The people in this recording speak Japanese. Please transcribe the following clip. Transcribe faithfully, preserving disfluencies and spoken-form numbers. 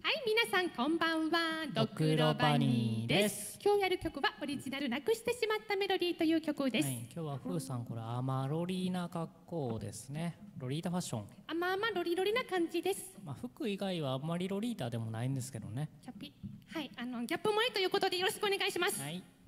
はい、皆さんこんばんは。 ドクロバニーです。 今日やる曲はオリジナルなくしてしまったメロディーという曲です。 はい、今日はふーさんこれアマロリーな格好ですね。ロリータファッション。 あまあまロリロリな感じです。 まあ服以外はあんまりロリータでもないんですけどね。 キャピ。はい、あのギャップ萌えということでよろしくお願いします。 はい。